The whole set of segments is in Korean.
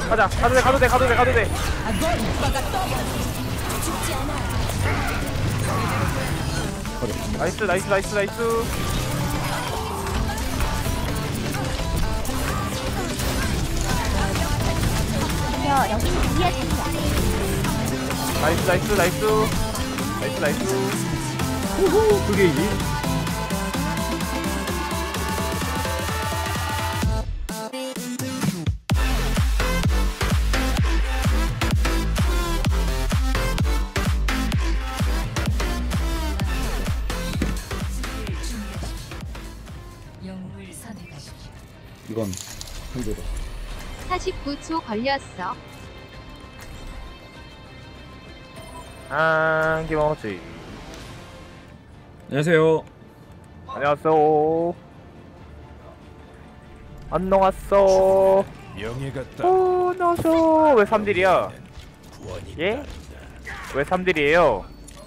가자. 가도 돼. 나이스. 여기는 우리야 자리야. 나이스. 후후 불게이지. 이건 한조다. 49초 걸렸어. 김어치. 안녕하세요. 안녕하세요. 안녕하세요. 명예가 안녕하세요. 왜 3딜이야? 예? 왜 3딜이에요?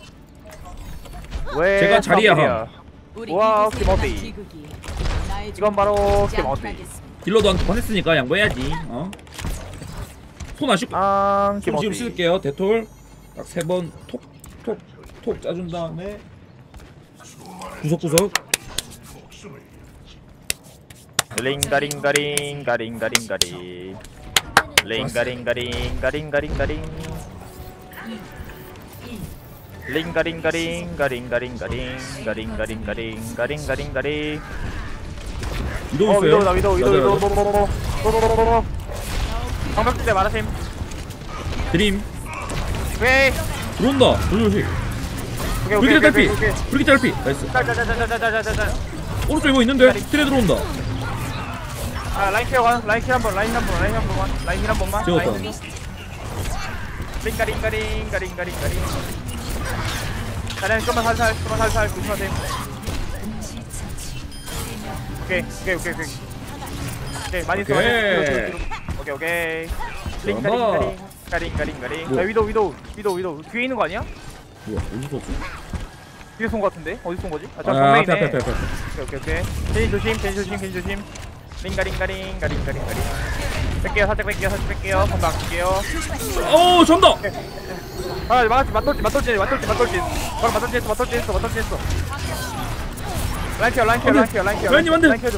왜 제가 자리야. 3딜이야? 와, 김어치. 이건 바로 김어치. 딜러도 한번 양보해야지. 어? 손 안 씻고 손 지금 김어치. 씻을게요. 데톨 딱 3번 톡 짜준 다음에 구석구석. 링가링가링. 위도 있어요. 위도. 방벽대 말하셈. 드림 오케이. 들어온다. 조조식. 브리기테 딸피. 브리기테 딸피. 나이스. 자자자자자자자자. 오른쪽 이거 있는데 트레 들어온다. 아, 라인 킬 한 번만. 재웠다. 링가링가링. 자네 좀만 살살 조심하세요. 오케이. 많이 써. 오케이. 링가링. 야, 위도 뒤에 있는 거 아니야? 뭐야 어디서 왔어? 뒤에 쏜 거 같은데? 어디 쏜 거지? 아, 저 아 정면이네. 앞에. 오케이. 괜히 조심. 링가링. 살짝 뺄게요. 건강 할게요. 오 전다. 아, 맞돌지. 바로 맞돌지 했어. 라인 케어. 라인님 안 돼. 라인 케어.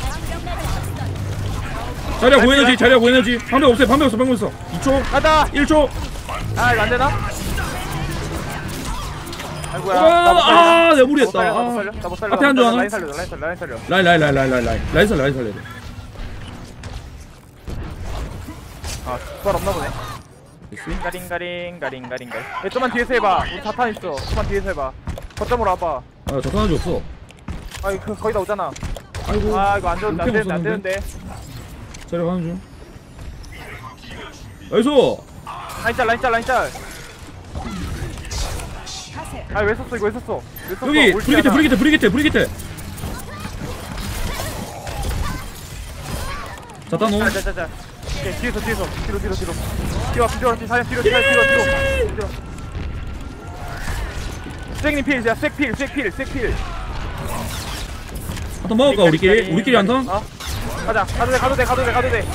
자리야 고에너지. 방벽 없어. 2초. 가다. 1초. 아, 이거 안 되나? 아이고야. 내가 무리했다. 나 못 살려. 앞에 한조 하나. 라인 살려. 라인 살려야 돼. 아, 부활 없나 보네. 링가링. 야, 좀만 뒤에서 해봐. 우리 자탄 있어. 좀만 뒤에서 해봐. 거점으로 와봐. 아 저탄하지 없어. 아, 거의 다 오잖아. 아이고. 아, 이거 안 되는데. 자리야 가는 중. 나이스. 라인 짤. 아, 왜 썼어? 왜 썼어? 여기 브리기테. 자탄 온. 자. 오케이, 뒤로. 뒤로. 스택님 필, 스택 필. 한턴 먹을까 우리끼리 한턴? 어? 가자. 가도 돼.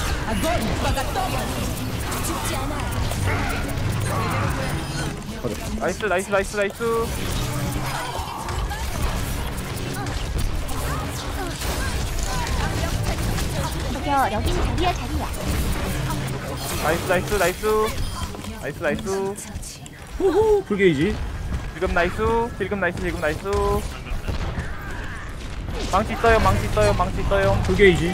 나이스. 여기는 자리야. 나이스. 후후 불게이지. 지금 나이스. 망치 있어요. 불게이지.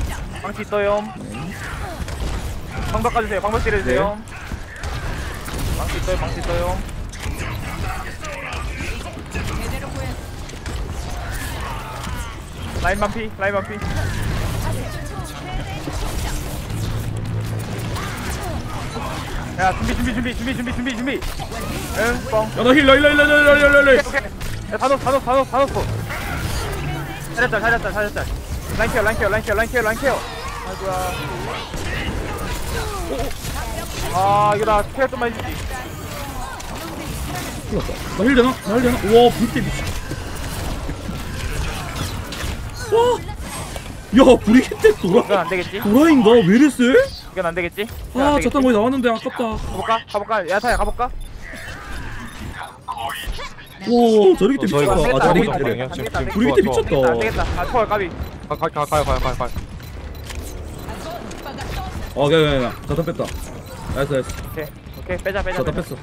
방벽 까주세요. 방벽 때려주세요. 망치 있어요. 라인 반피. 야, 준비. 응, 뻥. 야나 힐. 오케이. 야, 다 넣었어. 잘했다. 라인 케어. 아이고야. 아, 이거 나 케어 좀만 해주지. 나 힐 되나? 우와 불때 미친. 와. 야 브리기테 이건 안 되겠지? 도라인가? 왜 이랬어? 이건 안 되겠지? 이건 안 아 되겠지? 자탄 거의 나왔는데 아깝다. 가볼까? 야타야 가볼까? 오 자리 밑에 저희 미쳤다. 이거 아 자리 안 밑에. 되거든요, 지금. 우리 밑에 좋아, 좋아. 미쳤다. 안 되겠다. 아 초월 까비. 가요. 야. 자탄 뺐다. 나이스. 오케이 빼자. 자탄 뺐어.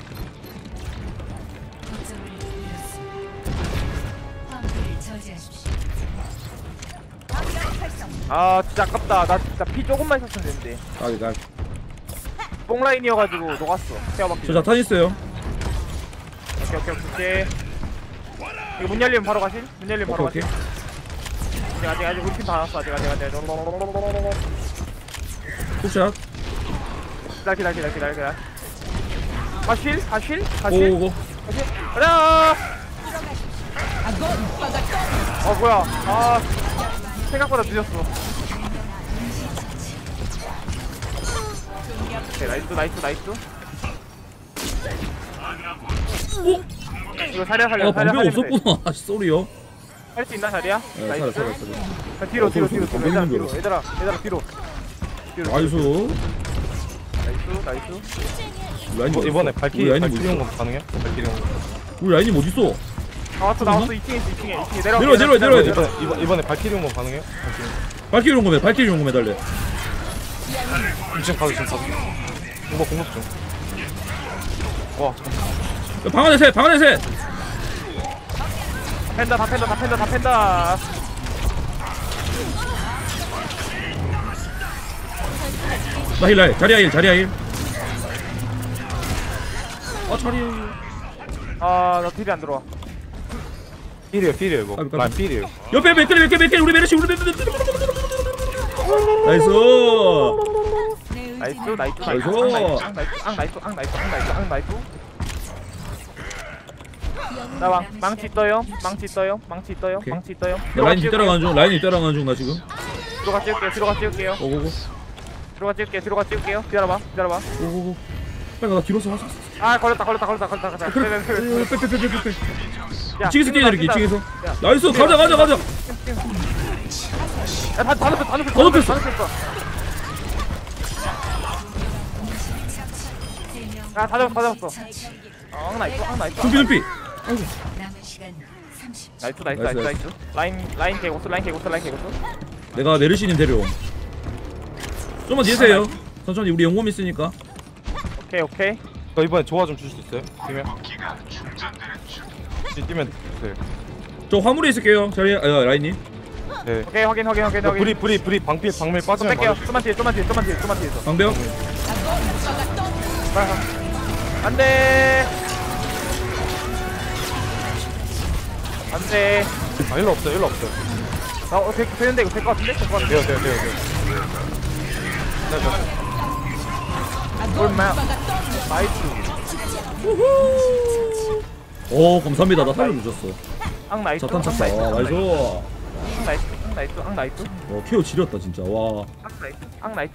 아 진짜 아깝다. 나 진짜 피 조금만 있었으면 되는데. 아 뽕라인이어가지고 녹았어. 케어받기. 저 자탄 있어요. 오케이. 이거 문 열리면 바로 가실? 문 열리면 바로 오케이. 가실? 아직 우리 팀 다 왔어. 아직. 굿샷. 기다려. 가실? 오오오. 가자! 뭐야. 생각보다 늦었어. 오케이, 나이스. 오. 이거 자리야 살려. 아 방벽 없었구나. 아 쏘리요. 할수 있나, 자리야? 네, 나이스. 살았어. 자, 뒤로. 소리. 얘들아, 뒤로. 나이스. 나이스. 라인 이번에 발키리 라인이 뭐 발키리 있어? 용검 가능해요? 발키리 용검. 우리 라인이 어디 있어? 나왔어. 2층에 있어. 내려와. 이번에 발키리 용검 가능해요? 발키리 용검 해달래. 2층 가도 지금 가도. 공격 중. 와, 방 안에 셋. 다 팬다. 나 힐라해. 자리야 힐. 아 자리야 힐. 나 딜이 안 들어와. 필이에요 이거. 깜짝이야. 라인 필이에요. 옆에 맥클리 우리 메르시 나이스. 나이스. 나 망치 있어요. 나 라인 뒤따라가는 중 나 지금. 들어가 찍을게요. 오고고. 들어가 찍을게요. 기다려봐. 오고고. 빨리 나 뒤로 서. 걸렸다. 빼. 야, 2층에서 뛰어내릴게. 뛴다. 2층에서. 야, 나이스. 가자. 야, 다 눕혔어. 눕혔어. 야, 다 잡았어. 나이스. 준비. 나이스. 라인 개고수. 내가 메르시님 데려옴. 좀만 뒤에서 해요. 천천히 우리 영검 있으니까. 오케이. 저 이번에 조화 좀 주실 수 있어요? 뛰면 돼요. 저 화물에 있을게요. 자리 라인님. 네. 오케이, 확인. 불이 방밀 좀 빠지면 뺄게요. 말해주세요. 좀만 뒤에서. 방벽. 안돼. 아, 일로 없어요. 되는데 이거 될 것 같은데? 돼요. 얼마야? 나이스. 오 감사합니다. 나 살려 늦었어. 나이스. 자탄 찼다. 나이스. 나이스. 케어 지렸다 진짜. 와. 나이스.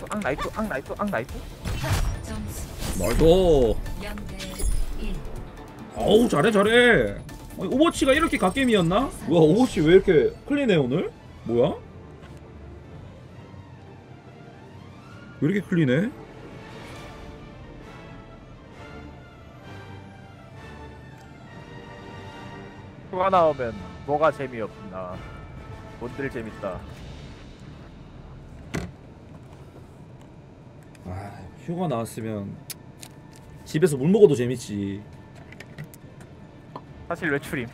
나이스. 어우 잘해. 아니, 오버워치가 이렇게 갓겜이었나? 뭐야 오버워치 왜 이렇게 클린해 오늘? 뭐야? 왜 이렇게 클린해? 휴가 나오면 뭐가 재미없나? 뭔들 재밌다. 아 휴가 나왔으면 집에서 물 먹어도 재밌지. 사실 외출임.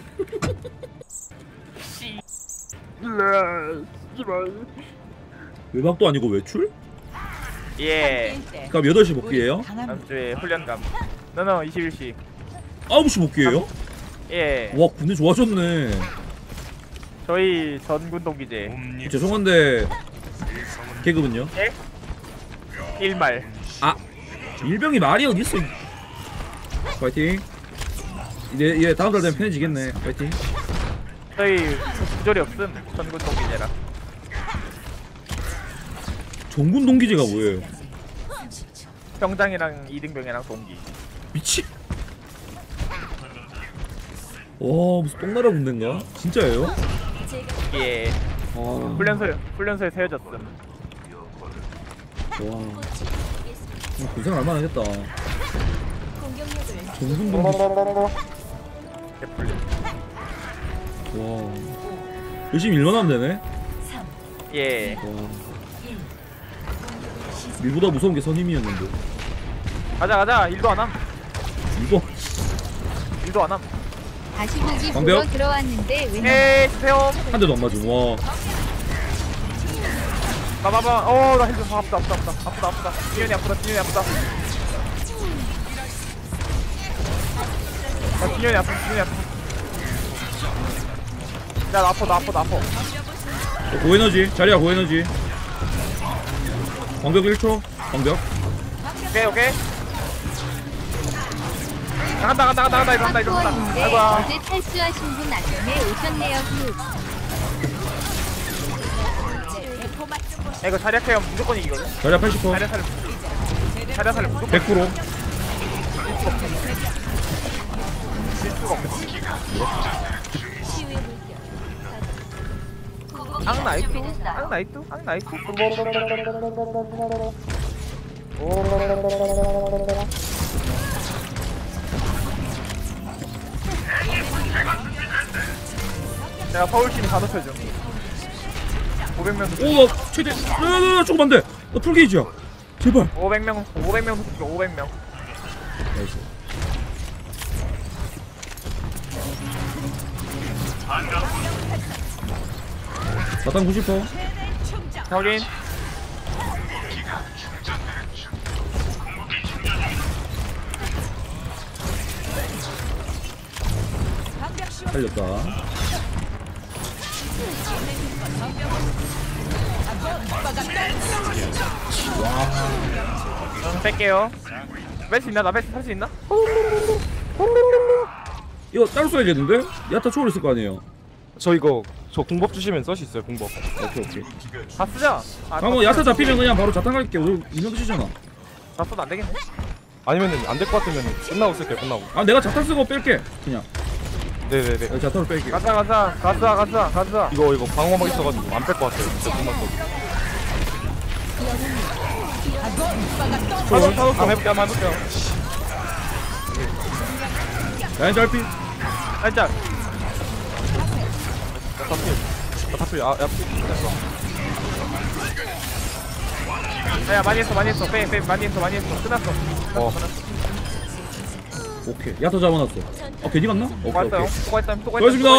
외박도 아니고 외출? 예. 그럼 8시 복귀예요? 다음 주에 훈련감. 너너 21시. 9시 복귀예요? 예. 와 군대 좋아졌네. 저희 전군 동기제. 죄송한데 계급은요? 예? 1말. 아 일병이 말이 어딨어. 파이팅. 얘 다음 달 되면 편해지겠네. 파이팅. 저희 부조리 없음. 전군 동기제라. 정군 동기제가 뭐예요? 병장이랑 이등병이랑 동기. 미치. 와 무슨 똥나라 군대인가? 진짜예요? 예. 아 훈련소에 세워졌음. 고생 얼마나 하겠다. 정승 동기. 개풀리. 와. 열심히 일만 하면 되네. 예. 와. 밀보다 무서운 게 선임이었는데. 가자. 일도 안 함. 이거 다시 보기 방벽? 보러 들어왔는데 왜 에이 주세요. 한 대도 안 맞음. 와. 봐봐봐. 나 힐 좀. 아프다. 진현이 아프다. 진현이 아프다. 진현이 아프다. 야, 나 아파. 고에너지. 자리야 고에너지. 방벽 1초. 방벽. 오케이. 간다. 이거 간다. 파크원인데 아이고. 어제 탈수하신 분 아침에 오셨네요. 야, 이거 자리야 캐면 무조건 이기거든. 자리야 80%. 자리야 살려 무조건 100%. 질 수가 없어. 앙나이트. 내가 서울시민 다 높여줘. 500명 오, 나 최대. 조금 안 돼. 나 풀게이지야. 제발. 500명 높여줘. 500명. 나이스. 자탄 90%. 확인. 살렸다. 뺄게요. 뺄수 있나? 나 뺄 수 있나? 이거 따로 써야겠는데? 야타 초월 있을 거 아니에요. 저 공법 주시면 썰 수 있어요 공법. 오케이. 다 쓰자. 방금 야타 잡히면 그냥 바로 자탄 갈게. 우리 이명 쓰잖아. 다 써도 안 되겠네. 아니면은 안 될 것 같으면 끝나고 쓸게요 끝나고. 아, 내가 자탄 쓰고 뺄게. 그냥. 네네네. 내가 자탄을 뺄게. 가자. 이거 방어막 있어가지고 안 뺄 것 같아요. 진짜 끝났어. 한번 해볼게요. 라인 짧피. 살짝. 타필. 야, 많이 했어. 많이 했어. 끝났어. 오케이. 야타 잡아놨어. 아, 괜히 갔나? 수고했어요. 오케이. 수고했다.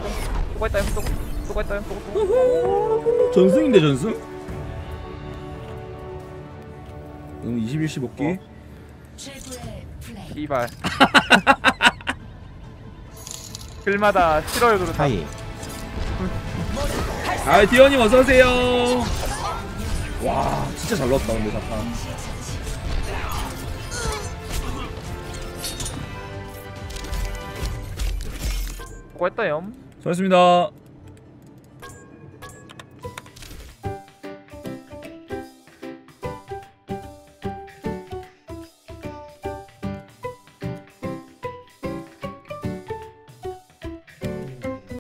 전승인데 전승? 21시 먹기. 이발. 글마다 싫어요 누르다. 아, 디언님 어서 오세요. 와, 진짜 잘 넣었다 근데 자탄. 수고했다 염. 수고하셨습니다.